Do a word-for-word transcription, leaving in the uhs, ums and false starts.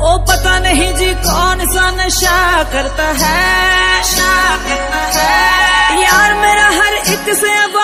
ओ पता नहीं जी कौन सा नशा करता है, नशा करता है यार मेरा हर एक से अब